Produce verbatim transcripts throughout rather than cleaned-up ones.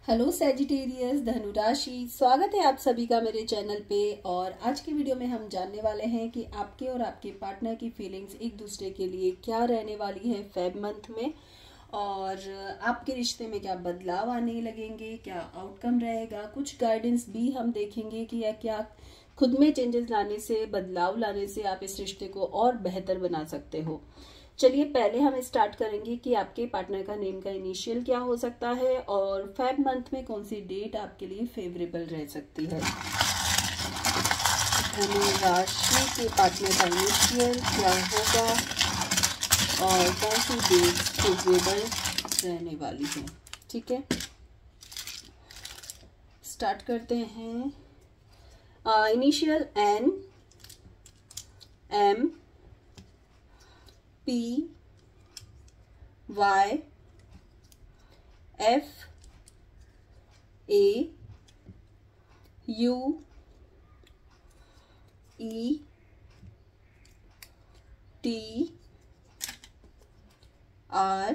Hello Sagittarius धनु राशि, स्वागत है आप सभी का मेरे चैनल पे। और आज की वीडियो में हम जानने वाले हैं कि आपके और आपके पार्टनर की फीलिंग्स एक दूसरे के लिए क्या रहने वाली है फेब मंथ में, और आपके रिश्ते में क्या बदलाव आने लगेंगे, क्या आउटकम रहेगा। कुछ गाइडेंस भी हम देखेंगे कि या क्या खुद में चेंजेस लाने से, बदलाव लाने से आप इस रिश्ते को और बेहतर बना सकते हो। चलिए पहले हम स्टार्ट करेंगे कि आपके पार्टनर का नेम का इनिशियल क्या हो सकता है और फेब मंथ में कौन सी डेट आपके लिए फेवरेबल रह सकती है। धनु राशि के पार्टनर का इनिशियल क्या होगा और कौन सी डेट फेवरेबल रहने वाली है। ठीक है, स्टार्ट करते हैं। Initial N, M, P, Y, F, A, U, E, T, R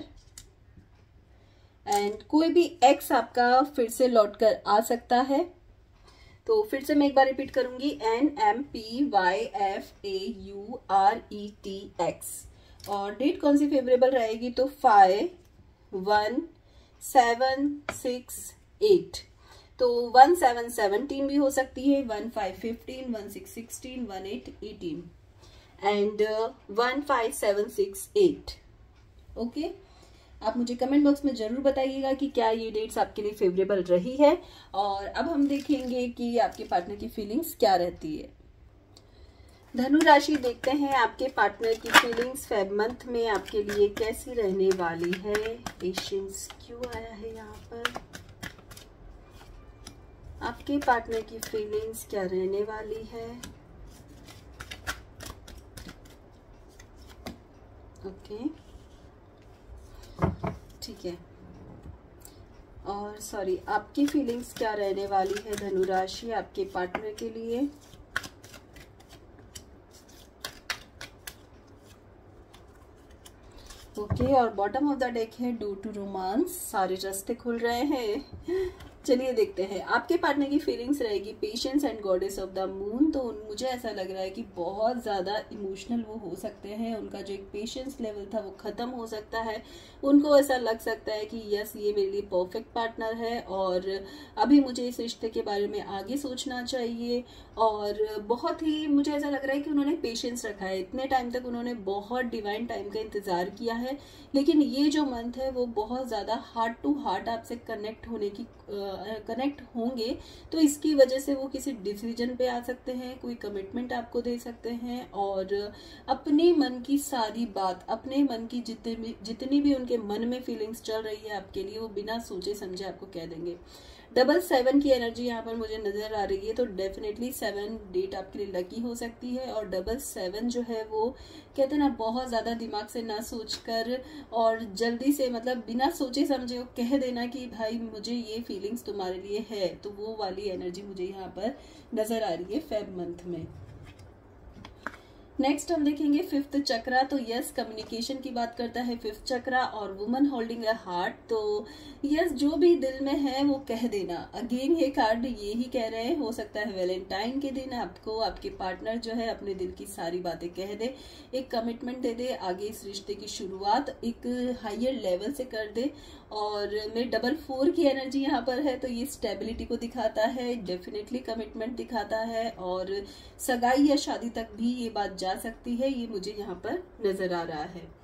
and कोई भी एक्स आपका फिर से लौट कर आ सकता है। तो फिर से मैं एक बार रिपीट करूंगी, N, M, P, Y, F, A, U, R, E, T, X. और डेट कौन सी फेवरेबल रहेगी, तो five, one, seven, six, eight. तो वन सेवन सेवनटीन भी हो सकती है, one five fifteen, one six sixteen, one eight eighteen and one five seven six eight. Okay, आप मुझे कमेंट बॉक्स में जरूर बताइएगा कि क्या ये डेट्स आपके लिए फेवरेबल रही है। और अब हम देखेंगे कि आपके पार्टनर की फीलिंग्स क्या रहती है। धनु राशि, देखते हैं आपके पार्टनर की फीलिंग्स फेब मंथ में आपके लिए कैसी रहने वाली है। पेशेंस क्यों आया है यहाँ पर। आपके पार्टनर की फीलिंग्स क्या रहने वाली है। ओके, ठीक है। और सॉरी, आपकी फीलिंग्स क्या रहने वाली है धनु राशि आपके पार्टनर के लिए। ओके okay, और बॉटम ऑफ द डेक है डू टू रोमांस। सारे रास्ते खुल रहे हैं। चलिए देखते हैं आपके पार्टनर की फीलिंग्स रहेगी patience and goddess of the moon. तो मुझे ऐसा लग रहा है कि बहुत ज़्यादा इमोशनल वो हो सकते हैं। उनका जो एक पेशेंस लेवल था वो ख़त्म हो सकता है। उनको ऐसा लग सकता है कि यस, ये मेरे लिए परफेक्ट पार्टनर है और अभी मुझे इस रिश्ते के बारे में आगे सोचना चाहिए। और बहुत ही मुझे ऐसा लग रहा है कि उन्होंने पेशेंस रखा है। इतने टाइम तक उन्होंने बहुत डिवाइन टाइम का इंतज़ार किया है, लेकिन ये जो मंथ है वो बहुत ज़्यादा हार्ट टू हार्ट आपसे कनेक्ट होने की कनेक्ट uh, होंगे। तो इसकी वजह से वो किसी डिसीजन पे आ सकते हैं, कोई कमिटमेंट आपको दे सकते हैं और अपने मन की सारी बात, अपने मन की जितने भी जितनी भी उनके मन में फीलिंग्स चल रही है आपके लिए, वो बिना सोचे समझे आपको कह देंगे। डबल सेवन की एनर्जी यहाँ पर मुझे नजर आ रही है, तो डेफिनेटली सेवन डेट आपके लिए लकी हो सकती है। और डबल सेवन जो है वो कहते हैं ना, बहुत ज़्यादा दिमाग से ना सोचकर और जल्दी से, मतलब बिना सोचे समझे वो कह देना कि भाई मुझे ये फीलिंग्स तुम्हारे लिए है। तो वो वाली एनर्जी मुझे यहाँ पर नजर आ रही है फेब मंथ में। नेक्स्ट हम देखेंगे फिफ्थ चक्रा। तो यस, कम्युनिकेशन की बात करता है फिफ्थ चक्रा और वुमन होल्डिंग अ हार्ट। तो यस, जो भी दिल में है वो कह देना। अगेन ये कार्ड ये ही कह रहे हैं, हो सकता है वैलेंटाइन के दिन आपको आपके पार्टनर जो है अपने दिल की सारी बातें कह दे, एक कमिटमेंट दे दे, आगे इस रिश्ते की शुरुआत एक हायर लेवल से कर दे। और मेरे डबल फोर की एनर्जी यहाँ पर है, तो ये स्टेबिलिटी को दिखाता है, डेफिनेटली कमिटमेंट दिखाता है और सगाई या शादी तक भी ये बात जा सकती है। ये मुझे यहाँ पर नजर आ रहा है।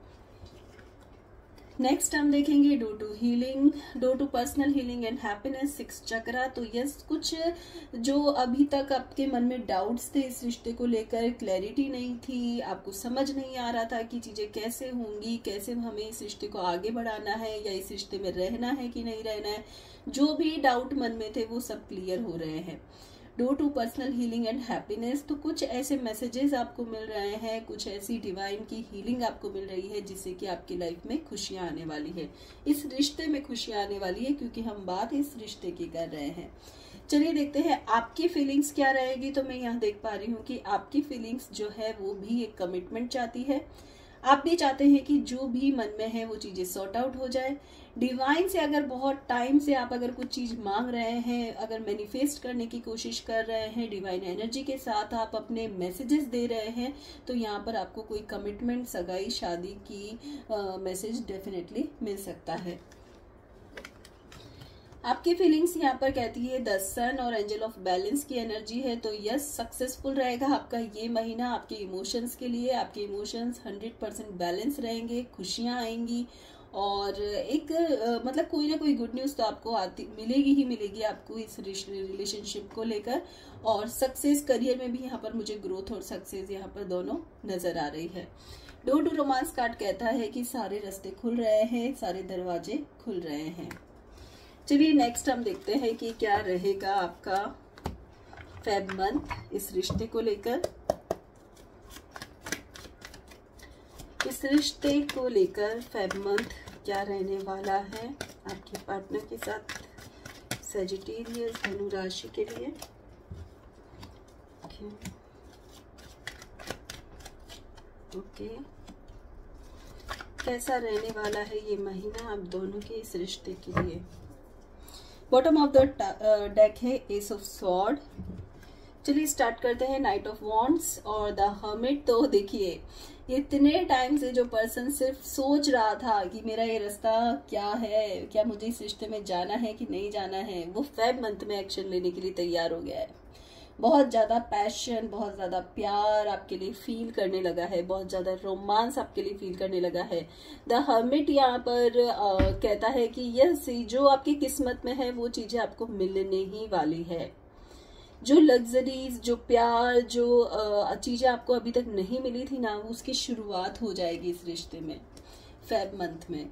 नेक्स्ट हम देखेंगे due to healing, due to personal healing and happiness, six chakra. तो यस, कुछ जो अभी तक आपके मन में डाउट्स थे इस रिश्ते को लेकर, क्लैरिटी नहीं थी, आपको समझ नहीं आ रहा था कि चीजें कैसे होंगी, कैसे हमें इस रिश्ते को आगे बढ़ाना है या इस रिश्ते में रहना है कि नहीं रहना है, जो भी डाउट मन में थे वो सब क्लियर हो रहे हैं। Due to personal healing and happiness, तो कुछ ऐसे मैसेजेस आपको मिल रहे हैं, कुछ ऐसी डिवाइन की हीलिंग आपको मिल रही है जिससे कि आपकी लाइफ में खुशियां आने वाली है, इस रिश्ते में खुशियां आने वाली है, क्योंकि हम बात इस रिश्ते की कर रहे हैं। चलिए देखते हैं आपकी फीलिंग्स क्या रहेगी। तो मैं यहाँ देख पा रही हूँ कि आपकी फीलिंग्स जो है वो भी एक कमिटमेंट चाहती है, आप भी चाहते हैं कि जो भी मन में है वो चीजें सॉर्ट आउट हो जाए। डिवाइन से अगर बहुत टाइम से आप अगर कुछ चीज मांग रहे हैं, अगर मैनिफेस्ट करने की कोशिश कर रहे हैं, डिवाइन एनर्जी के साथ आप अपने मैसेजेस दे रहे हैं, तो यहाँ पर आपको कोई कमिटमेंट, सगाई, शादी की मैसेज डेफिनेटली मिल सकता है। आपकी फीलिंग्स यहाँ पर कहती है द सन और एंजल ऑफ बैलेंस की एनर्जी है, तो यस सक्सेसफुल रहेगा आपका ये महीना। आपके इमोशंस के लिए आपके इमोशंस हंड्रेड परसेंट बैलेंस रहेंगे, खुशियाँ आएंगी और एक आ, मतलब कोई ना कोई गुड न्यूज़ तो आपको आती मिलेगी ही मिलेगी आपको इस रिलेशनशिप को लेकर। और सक्सेस, करियर में भी यहाँ पर मुझे ग्रोथ और सक्सेस यहाँ पर दोनों नजर आ रही है। डोर टू रोमांस कार्ड कहता है कि सारे रास्ते खुल रहे हैं, सारे दरवाजे खुल रहे हैं। चलिए नेक्स्ट हम देखते हैं कि क्या रहेगा आपका फेब मंथ इस रिश्ते को लेकर। इस रिश्ते को लेकर फेब मंथ क्या रहने वाला है आपके पार्टनर के साथ, सजिटेरियस धनु राशि के लिए। ओके ओके कैसा रहने वाला है ये महीना आप दोनों के इस रिश्ते के लिए। बॉटम ऑफ द डेक है एस ऑफ स्वॉर्ड। चलिए स्टार्ट करते हैं नाइट ऑफ वॉन्ड्स और द हर्मिट। तो देखिए इतने टाइम से जो पर्सन सिर्फ सोच रहा था कि मेरा ये रास्ता क्या है, क्या मुझे इस रिश्ते में जाना है कि नहीं जाना है, वो फेब मंथ में एक्शन लेने के लिए तैयार हो गया है। बहुत ज़्यादा पैशन, बहुत ज़्यादा प्यार आपके लिए फील करने लगा है, बहुत ज़्यादा रोमांस आपके लिए फील करने लगा है। द हर्मिट यहाँ पर आ, कहता है कि यस जो आपकी किस्मत में है वो चीज़ें आपको मिलने ही वाली है। जो लग्जरीज, जो प्यार, जो चीज़ें आपको अभी तक नहीं मिली थी ना, उसकी शुरुआत हो जाएगी इस रिश्ते में फेब मंथ में।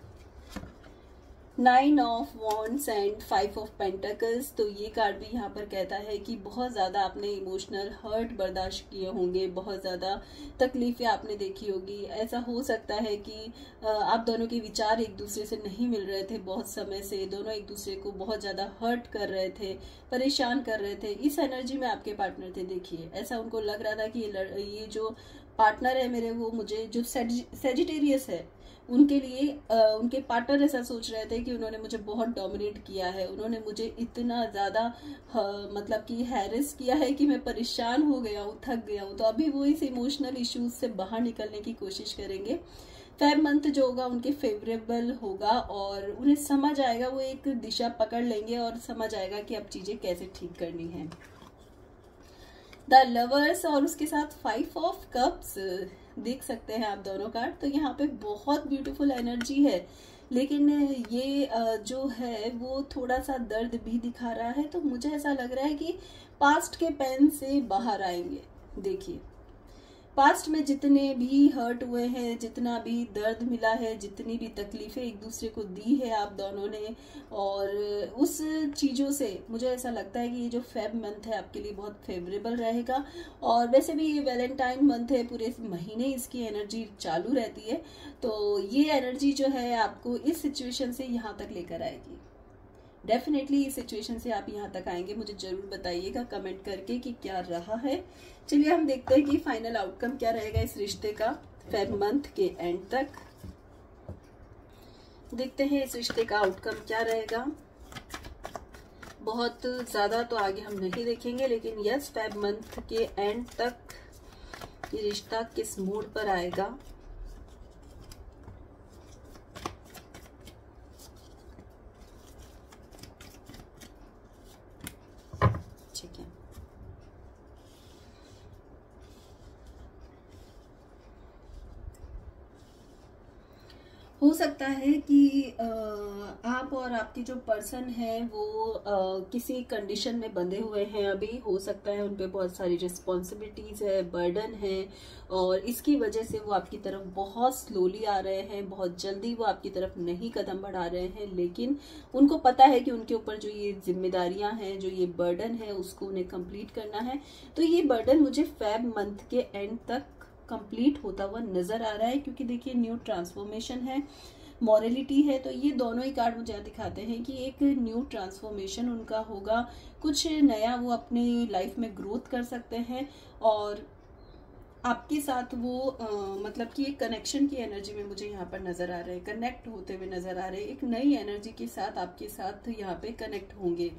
Nine of wands and five of pentacles. तो ये कार्ड भी यहाँ पर कहता है कि बहुत ज़्यादा आपने इमोशनल हर्ट बर्दाश्त किए होंगे, बहुत ज़्यादा तकलीफ़ें आपने देखी होगी। ऐसा हो सकता है कि आप दोनों के विचार एक दूसरे से नहीं मिल रहे थे बहुत समय से, दोनों एक दूसरे को बहुत ज़्यादा हर्ट कर रहे थे, परेशान कर रहे थे। इस एनर्जी में आपके पार्टनर थे। देखिए ऐसा उनको लग रहा था कि ये ये जो पार्टनर है मेरे, वो मुझे, जो सेजिटेरियस है उनके लिए आ, उनके पार्टनर ऐसा सोच रहे थे कि उन्होंने मुझे बहुत डोमिनेट किया है, उन्होंने मुझे इतना ज़्यादा मतलब कि हैरेस किया है कि मैं परेशान हो गया हूँ, थक गया हूँ। तो अभी वो इस इमोशनल इश्यूज से बाहर निकलने की कोशिश करेंगे। फेब मंथ जो होगा उनके फेवरेबल होगा और उन्हें समझ आएगा, वो एक दिशा पकड़ लेंगे और समझ आएगा कि अब चीज़ें कैसे ठीक करनी है। द लवर्स और उसके साथ फाइव ऑफ कप्स देख सकते हैं आप दोनों कार्ड। तो यहाँ पे बहुत ब्यूटीफुल एनर्जी है, लेकिन ये जो है वो थोड़ा सा दर्द भी दिखा रहा है। तो मुझे ऐसा लग रहा है कि पास्ट के पेन से बाहर आएंगे। देखिए पास्ट में जितने भी हर्ट हुए हैं, जितना भी दर्द मिला है, जितनी भी तकलीफें एक दूसरे को दी है आप दोनों ने, और उस चीज़ों से मुझे ऐसा लगता है कि ये जो फेब मंथ है आपके लिए बहुत फेवरेबल रहेगा। और वैसे भी ये वैलेंटाइन मंथ है, पूरे महीने इसकी एनर्जी चालू रहती है। तो ये एनर्जी जो है आपको इस सिचुएशन से यहाँ तक लेकर आएगी। डेफिनेटली इस सिचुएशन से आप यहाँ तक आएंगे। मुझे जरूर बताइएगा कमेंट करके कि क्या रहा है। चलिए हम देखते हैं कि फाइनल आउटकम क्या रहेगा इस रिश्ते का फेब मंथ के एंड तक। देखते हैं इस रिश्ते का आउटकम क्या रहेगा। बहुत ज़्यादा तो आगे हम नहीं देखेंगे, लेकिन यस फेब मंथ के एंड तक ये रिश्ता किस मूड पर आएगा। ठीक है, हो सकता है कि आप और आपकी जो पर्सन है वो किसी कंडीशन में बंधे हुए हैं अभी। हो सकता है उन पे बहुत सारी रिस्पॉन्सिबिलिटीज़ है, बर्डन है, और इसकी वजह से वो आपकी तरफ बहुत स्लोली आ रहे हैं, बहुत जल्दी वो आपकी तरफ नहीं कदम बढ़ा रहे हैं। लेकिन उनको पता है कि उनके ऊपर जो ये जिम्मेदारियां हैं, जो ये बर्डन है, उसको उन्हें कंप्लीट करना है। तो ये बर्डन मुझे फेब मंथ के एंड तक कंप्लीट होता हुआ नजर आ रहा है, क्योंकि देखिए न्यू ट्रांसफॉर्मेशन है, मॉरलिटी है। तो ये दोनों ही कार्ड मुझे दिखाते हैं कि एक न्यू ट्रांसफॉर्मेशन उनका होगा, कुछ नया वो अपनी लाइफ में ग्रोथ कर सकते हैं। और आपके साथ वो आ, मतलब कि एक कनेक्शन की एनर्जी में मुझे यहाँ पर नजर आ रहे हैं, कनेक्ट होते हुए नजर आ रहे हैं, एक नई एनर्जी के साथ आपके साथ यहाँ पे कनेक्ट होंगे।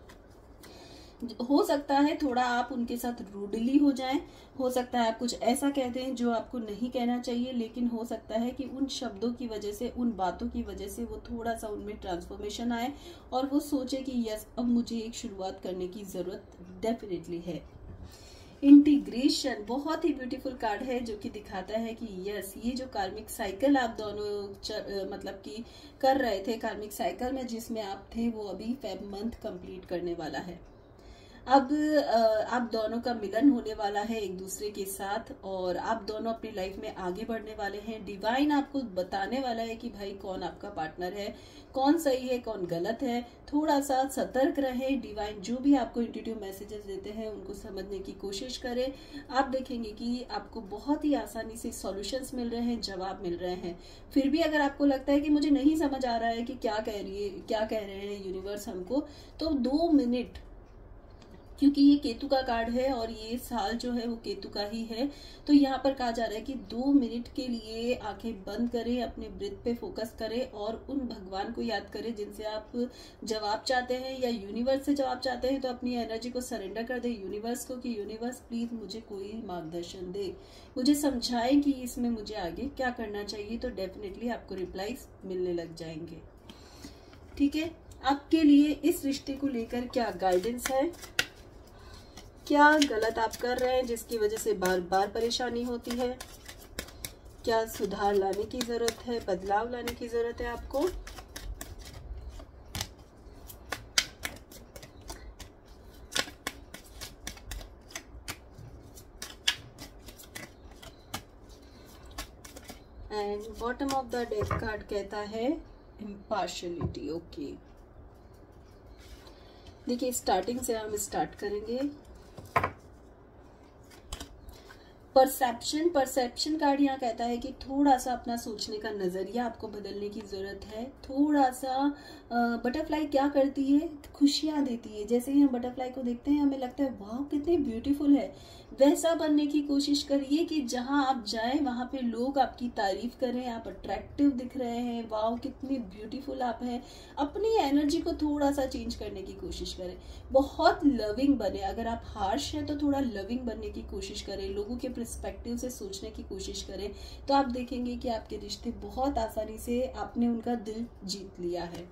हो सकता है थोड़ा आप उनके साथ रूडली हो जाएं, हो सकता है आप कुछ ऐसा कह दें जो आपको नहीं कहना चाहिए, लेकिन हो सकता है कि उन शब्दों की वजह से, उन बातों की वजह से वो थोड़ा सा उनमें ट्रांसफॉर्मेशन आए और वो सोचे कि यस अब मुझे एक शुरुआत करने की जरूरत डेफिनेटली है। इंटीग्रेशन बहुत ही ब्यूटीफुल कार्ड है जो कि दिखाता है कि यस ये जो कार्मिक साइकिल आप दोनों मतलब कि कर रहे थे, कार्मिक साइकिल में जिसमें आप थे, वो अभी फेब मंथ कंप्लीट करने वाला है। अब आप दोनों का मिलन होने वाला है एक दूसरे के साथ और आप दोनों अपनी लाइफ में आगे बढ़ने वाले हैं। डिवाइन आपको बताने वाला है कि भाई कौन आपका पार्टनर है, कौन सही है, कौन गलत है। थोड़ा सा सतर्क रहे। डिवाइन जो भी आपको इंट्यूटिव मैसेजेस देते हैं उनको समझने की कोशिश करें। आप देखेंगे कि आपको बहुत ही आसानी से सॉल्यूशंस मिल रहे हैं, जवाब मिल रहे हैं। फिर भी अगर आपको लगता है कि मुझे नहीं समझ आ रहा है कि क्या कह रही है, क्या कह रहे हैं यूनिवर्स हमको, तो दो मिनट, क्योंकि ये केतु का कार्ड है और ये साल जो है वो केतु का ही है, तो यहाँ पर कहा जा रहा है कि दो मिनट के लिए आंखें बंद करें, अपने ब्रीथ पे फोकस करें और उन भगवान को याद करें जिनसे आप जवाब चाहते हैं या यूनिवर्स से जवाब चाहते हैं। तो अपनी एनर्जी को सरेंडर कर दे यूनिवर्स को कि यूनिवर्स प्लीज मुझे कोई मार्गदर्शन दे, मुझे समझाएं कि इसमें मुझे आगे क्या करना चाहिए। तो डेफिनेटली आपको रिप्लाईज मिलने लग जाएंगे। ठीक है, आपके लिए इस रिश्ते को लेकर क्या गाइडेंस है, क्या गलत आप कर रहे हैं जिसकी वजह से बार बार परेशानी होती है, क्या सुधार लाने की जरूरत है, बदलाव लाने की जरूरत है आपको। And bottom of the deck card कहता है इम्पार्शियलिटी। ओके, देखिए स्टार्टिंग से हम स्टार्ट करेंगे। परसेप्शन, परसेप्शन कार्ड यहाँ कहता है कि थोड़ा सा अपना सोचने का नजरिया आपको बदलने की जरूरत है। थोड़ा सा बटरफ्लाई क्या करती है, खुशियां देती है। जैसे ही हम बटरफ्लाई को देखते हैं हमें लगता है वाह कितनी ब्यूटीफुल है, वैसा बनने की कोशिश करिए कि जहां आप जाएं वहां पे लोग आपकी तारीफ करें, आप अट्रैक्टिव दिख रहे हैं, वाह कितनी ब्यूटीफुल आप हैं। अपनी एनर्जी को थोड़ा सा चेंज करने की कोशिश करें, बहुत लविंग बने। अगर आप हार्श हैं तो थोड़ा लविंग बनने की कोशिश करें, लोगों के पर्सपेक्टिव से सोचने की कोशिश करें, तो आप देखेंगे कि आपके रिश्ते बहुत आसानी से आपने उनका दिल जीत लिया है।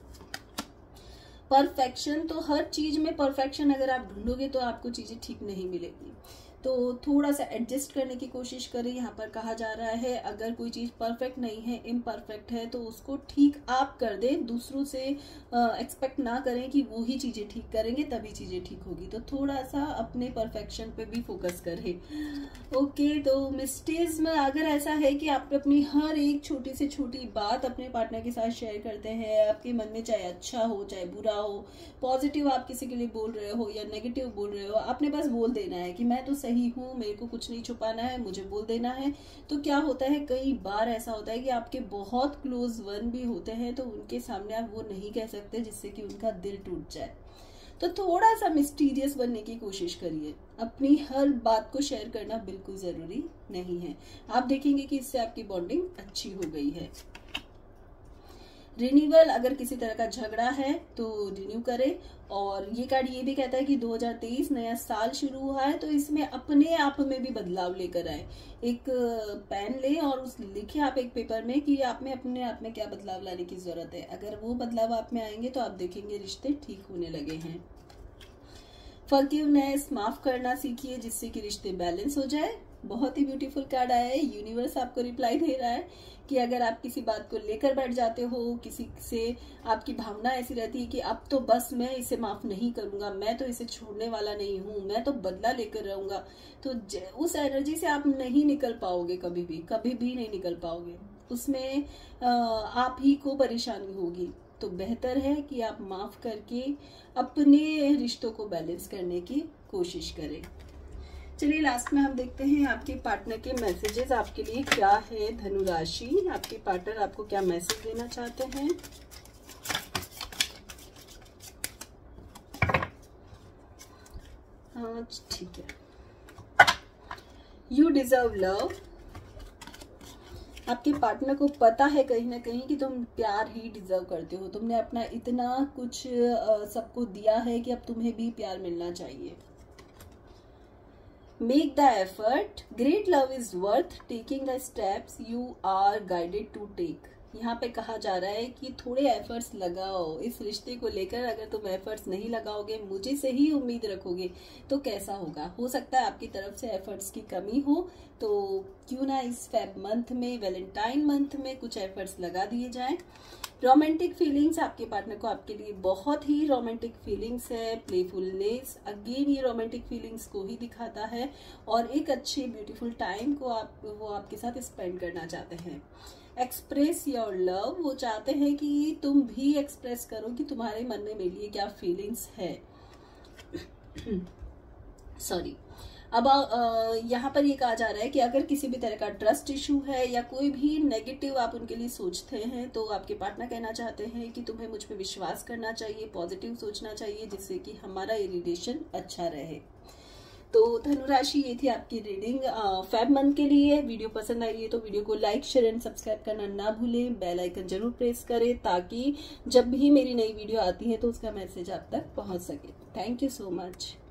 परफेक्शन, तो हर चीज में परफेक्शन अगर आप ढूंढोगे तो आपको चीजें ठीक नहीं मिलेगी, तो थोड़ा सा एडजस्ट करने की कोशिश करें। यहाँ पर कहा जा रहा है अगर कोई चीज परफेक्ट नहीं है, इम्परफेक्ट है, तो उसको ठीक आप कर दें। दूसरों से एक्सपेक्ट ना करें कि वो ही चीजें ठीक करेंगे तभी चीजें ठीक होगी। तो थोड़ा सा अपने परफेक्शन पे भी फोकस करें। ओके, तो मिस्टेक्स में अगर ऐसा है कि आप अपनी हर एक छोटी से छोटी बात अपने पार्टनर के साथ शेयर करते हैं, आपके मन में चाहे अच्छा हो चाहे बुरा हो, पॉजिटिव आप किसी के लिए बोल रहे हो या नेगेटिव बोल रहे हो, आपने बस बोल देना है कि मैं तो सही हूँ, मेरे को कुछ नहीं छुपाना है, मुझे बोल देना है। तो क्या होता है, कई बार ऐसा होता है कि आपके बहुत क्लोज वन भी होते हैं तो उनके सामने आप वो नहीं कह सकते जिससे कि उनका दिल टूट जाए। तो थोड़ा सा मिस्टीरियस बनने की कोशिश करिए, अपनी हर बात को शेयर करना बिल्कुल जरूरी नहीं है। आप देखेंगे कि इससे आपकी बॉन्डिंग अच्छी हो गई है। रिन्यूअल, अगर किसी तरह का झगड़ा है तो रिन्यू करें। और ये कार्ड ये भी कहता है कि दो हज़ार तेईस नया साल शुरू हुआ है, तो इसमें अपने आप में भी बदलाव लेकर आए। एक पेन लें और उस लिखे आप एक पेपर में कि आप में अपने आप में क्या बदलाव लाने की जरूरत है। अगर वो बदलाव आप में आएंगे तो आप देखेंगे रिश्ते ठीक होने लगे हैं। फॉरगिवनेस, माफ करना सीखिए जिससे कि रिश्ते बैलेंस हो जाए। बहुत ही ब्यूटीफुल कार्ड आया है। यूनिवर्स आपको रिप्लाई दे रहा है कि अगर आप किसी बात को लेकर बैठ जाते हो, किसी से आपकी भावना ऐसी रहती है कि अब तो बस मैं इसे माफ नहीं करूंगा, मैं तो इसे छोड़ने वाला नहीं हूं, मैं तो बदला लेकर रहूंगा, तो उस एनर्जी से आप नहीं निकल पाओगे, कभी भी कभी भी नहीं निकल पाओगे। उसमें आप ही को परेशानी होगी। तो बेहतर है कि आप माफ करके अपने रिश्तों को बैलेंस करने की कोशिश करें। चलिए लास्ट में हम देखते हैं आपके पार्टनर के मैसेजेस आपके लिए क्या है। धनु राशि, आपके पार्टनर आपको क्या मैसेज देना चाहते हैं। हाँ ठीक है, यू डिजर्व लव। आपके पार्टनर को पता है कहीं ना कहीं कि तुम प्यार ही डिजर्व करते हो। तुमने अपना इतना कुछ सबको दिया है कि अब तुम्हें भी प्यार मिलना चाहिए। Make the effort, great love is worth taking the steps you are guided to take. यहाँ पे कहा जा रहा है कि थोड़े एफर्ट्स लगाओ इस रिश्ते को लेकर। अगर तुम एफर्ट्स नहीं लगाओगे, मुझे से ही उम्मीद रखोगे, तो कैसा होगा। हो सकता है आपकी तरफ से एफर्ट्स की कमी हो, तो क्यों ना इस फेब मंथ में, वैलेंटाइन मंथ में कुछ एफर्ट्स लगा दिए जाएं। रोमांटिक फीलिंग्स, आपके पार्टनर को आपके लिए बहुत ही रोमांटिक फीलिंग्स है। प्लेफुलनेस, अगेन ये रोमांटिक फीलिंग्स को ही दिखाता है और एक अच्छे ब्यूटीफुल टाइम को आप वो आपके साथ स्पेंड करना चाहते हैं। एक्सप्रेस योर लव, वो चाहते हैं कि तुम भी एक्सप्रेस करो कि तुम्हारे मन में मेरे लिए क्या फीलिंग्स है। सॉरी अब यहाँ पर ये कहा जा रहा है कि अगर किसी भी तरह का ट्रस्ट इशू है या कोई भी नेगेटिव आप उनके लिए सोचते हैं, तो आपके पार्टनर कहना चाहते हैं कि तुम्हें मुझ पे विश्वास करना चाहिए, पॉजिटिव सोचना चाहिए, जिससे कि हमारा ये रिलेशन अच्छा रहे। तो धनु राशि, ये थी आपकी रीडिंग फेब मंथ के लिए। वीडियो पसंद आई है तो वीडियो को लाइक, शेयर एंड सब्सक्राइब करना ना भूलें। बेल आइकन जरूर प्रेस करें ताकि जब भी मेरी नई वीडियो आती है तो उसका मैसेज आप तक पहुंच सके। Thank you so much.